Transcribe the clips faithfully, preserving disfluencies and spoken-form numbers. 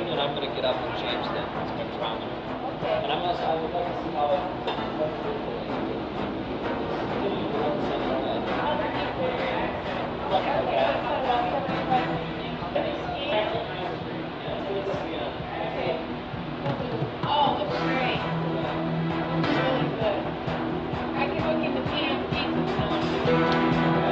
recording, and I'm going to get up and change the spectrometer. Okay. And I'm going to, I would like to see how it. Oh, looks great. Really good. I can look in the P M D.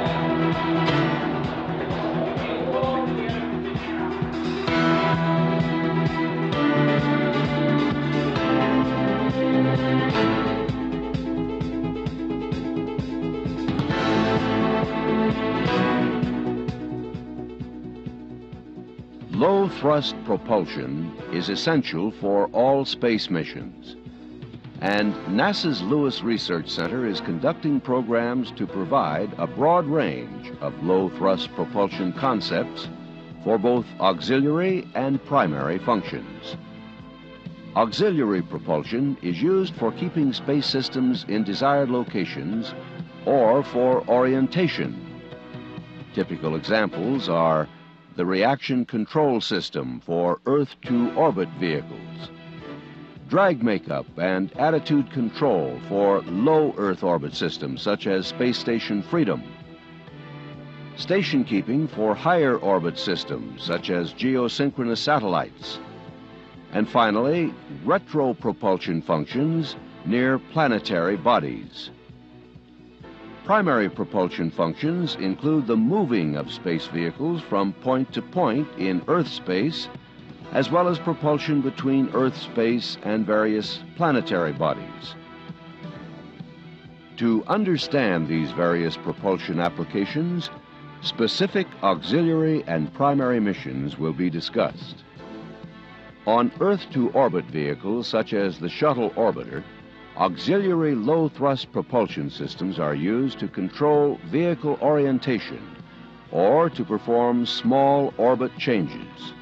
Low-thrust propulsion is essential for all space missions, and NASA's Lewis Research Center is conducting programs to provide a broad range of low-thrust propulsion concepts for both auxiliary and primary functions. Auxiliary propulsion is used for keeping space systems in desired locations or for orientation. Typical examples are the reaction control system for Earth-to-orbit vehicles, drag makeup and attitude control for low Earth orbit systems such as Space Station Freedom, station keeping for higher orbit systems such as geosynchronous satellites, and finally, retro propulsion functions near planetary bodies. Primary propulsion functions include the moving of space vehicles from point to point in Earth space, as well as propulsion between Earth space and various planetary bodies. To understand these various propulsion applications, specific auxiliary and primary missions will be discussed. On Earth-to-orbit vehicles such as the Shuttle Orbiter, auxiliary low-thrust propulsion systems are used to control vehicle orientation or to perform small orbit changes.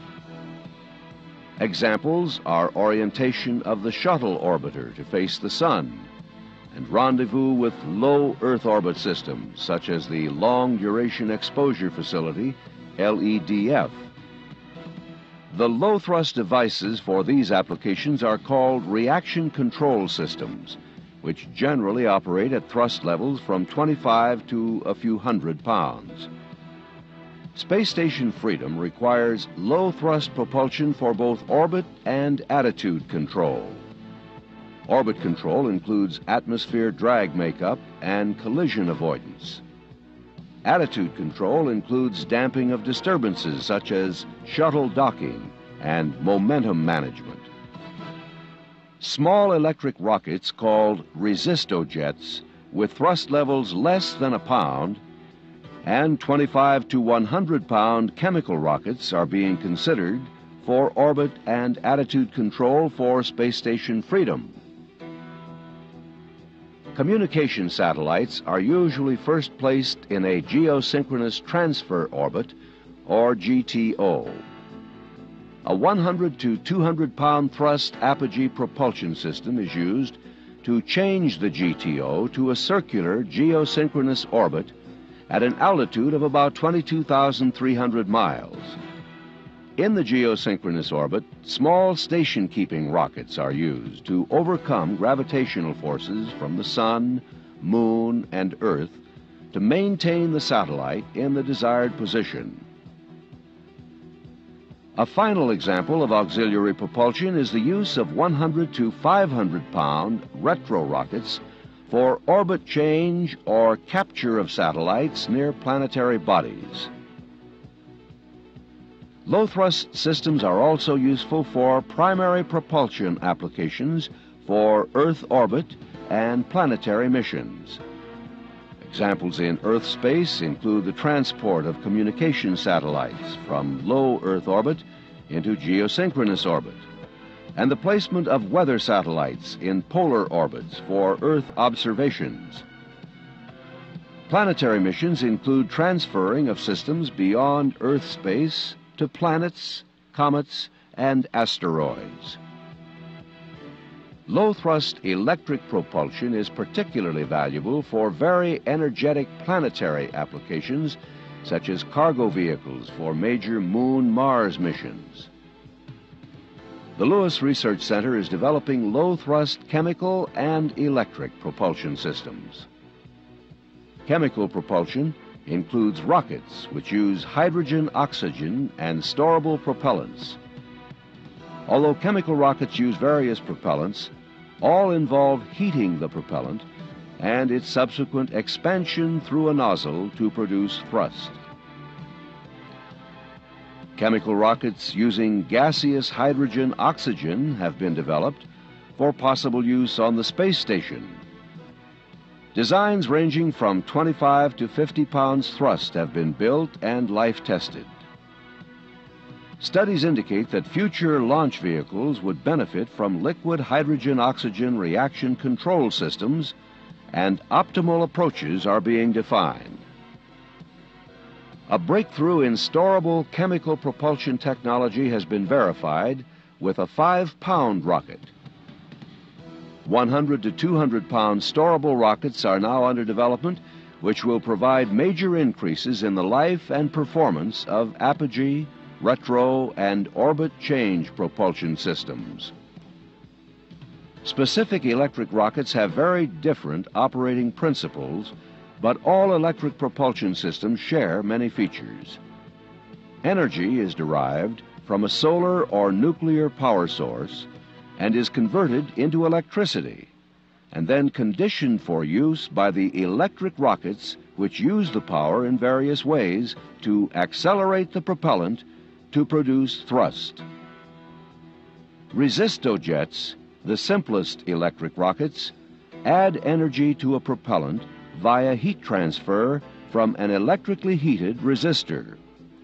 Examples are orientation of the Shuttle Orbiter to face the Sun and rendezvous with low Earth orbit systems such as the Long Duration Exposure Facility, L E D F. The low-thrust devices for these applications are called reaction control systems, which generally operate at thrust levels from twenty-five to a few hundred pounds. Space Station Freedom requires low-thrust propulsion for both orbit and attitude control. Orbit control includes atmosphere drag makeup and collision avoidance. Attitude control includes damping of disturbances such as shuttle docking and momentum management. Small electric rockets called resistojets with thrust levels less than a pound and twenty-five to one hundred pound chemical rockets are being considered for orbit and attitude control for Space Station Freedom. Communication satellites are usually first placed in a geosynchronous transfer orbit, or G T O. A one hundred to two hundred pound thrust apogee propulsion system is used to change the G T O to a circular geosynchronous orbit at an altitude of about twenty-two thousand three hundred miles. In the geosynchronous orbit, small station-keeping rockets are used to overcome gravitational forces from the Sun, Moon, and Earth to maintain the satellite in the desired position. A final example of auxiliary propulsion is the use of one hundred to five hundred pound retro rockets for orbit change or capture of satellites near planetary bodies. Low-thrust systems are also useful for primary propulsion applications for Earth orbit and planetary missions. Examples in Earth space include the transport of communication satellites from low Earth orbit into geosynchronous orbit, and the placement of weather satellites in polar orbits for Earth observations. Planetary missions include transferring of systems beyond Earth space to planets, comets, and asteroids. Low-thrust electric propulsion is particularly valuable for very energetic planetary applications, such as cargo vehicles for major Moon-Mars missions. The Lewis Research Center is developing low-thrust chemical and electric propulsion systems. Chemical propulsion includes rockets which use hydrogen, oxygen, and storable propellants. Although chemical rockets use various propellants, all involve heating the propellant and its subsequent expansion through a nozzle to produce thrust. Chemical rockets using gaseous hydrogen oxygen have been developed for possible use on the space station. Designs ranging from twenty-five to fifty pounds thrust have been built and life-tested. Studies indicate that future launch vehicles would benefit from liquid hydrogen-oxygen reaction control systems, and optimal approaches are being defined. A breakthrough in storable chemical propulsion technology has been verified with a five-pound rocket. one hundred to two hundred pound storable rockets are now under development, which will provide major increases in the life and performance of apogee, retro, and orbit change propulsion systems. Specific electric rockets have very different operating principles, but all electric propulsion systems share many features. Energy is derived from a solar or nuclear power source and is converted into electricity, and then conditioned for use by the electric rockets which use the power in various ways to accelerate the propellant to produce thrust. Resistojets, the simplest electric rockets, add energy to a propellant via heat transfer from an electrically heated resistor.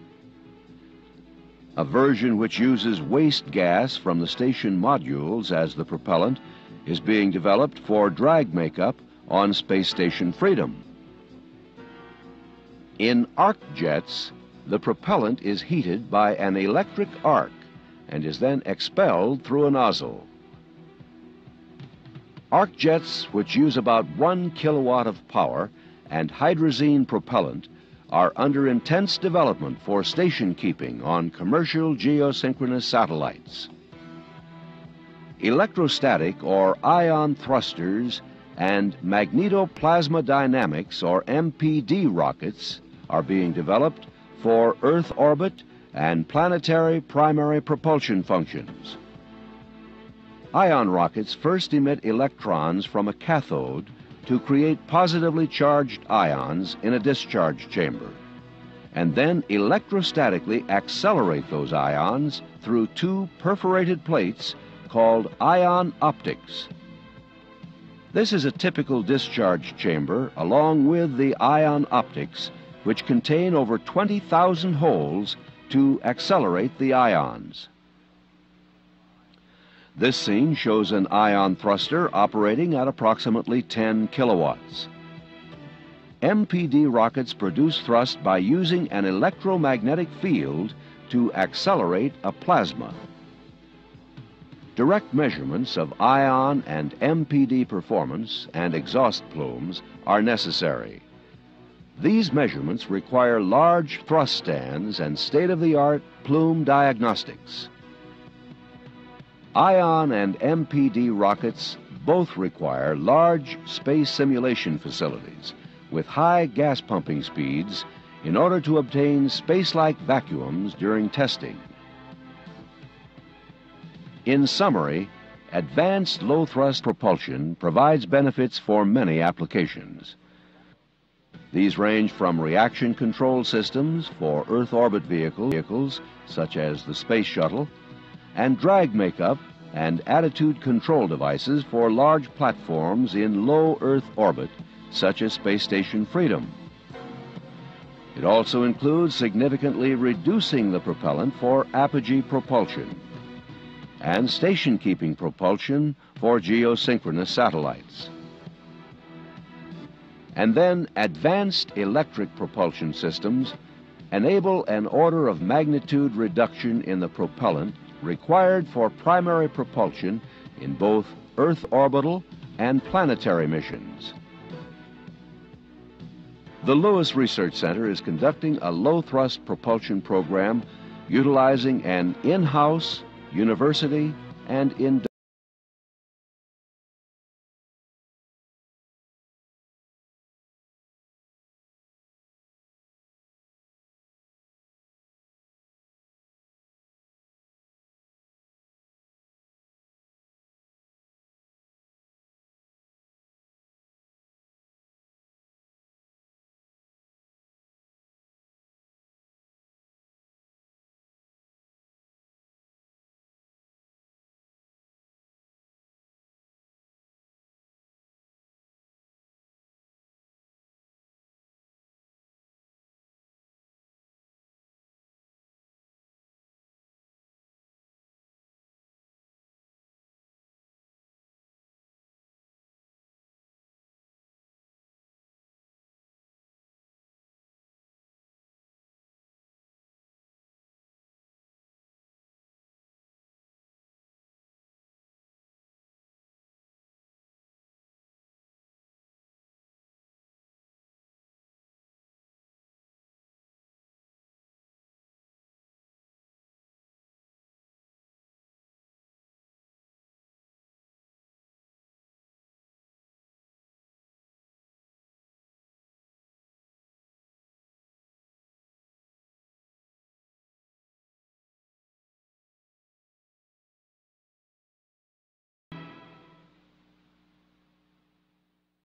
A version which uses waste gas from the station modules as the propellant is being developed for drag makeup on Space Station Freedom. In arc jets, the propellant is heated by an electric arc and is then expelled through a nozzle. Arc jets, which use about one kilowatt of power and hydrazine propellant, are under intense development for station keeping on commercial geosynchronous satellites. Electrostatic or ion thrusters and magnetoplasma dynamics or M P D rockets are being developed for Earth orbit and planetary primary propulsion functions. Ion rockets first emit electrons from a cathode to create positively charged ions in a discharge chamber, and then electrostatically accelerate those ions through two perforated plates called ion optics. This is a typical discharge chamber along with the ion optics, which contain over twenty thousand holes to accelerate the ions. This scene shows an ion thruster operating at approximately ten kilowatts. M P D rockets produce thrust by using an electromagnetic field to accelerate a plasma. Direct measurements of ion and M P D performance and exhaust plumes are necessary. These measurements require large thrust stands and state-of-the-art plume diagnostics. Ion and M P D rockets both require large space simulation facilities with high gas pumping speeds in order to obtain space-like vacuums during testing. In summary, advanced low-thrust propulsion provides benefits for many applications. These range from reaction control systems for Earth orbit vehicles, such as the Space Shuttle, and drag makeup and attitude control devices for large platforms in low Earth orbit, such as Space Station Freedom. It also includes significantly reducing the propellant for apogee propulsion and station-keeping propulsion for geosynchronous satellites. And then advanced electric propulsion systems enable an order of magnitude reduction in the propellant required for primary propulsion in both Earth orbital and planetary missions. The Lewis Research Center is conducting a low-thrust propulsion program utilizing an in-house, university, and in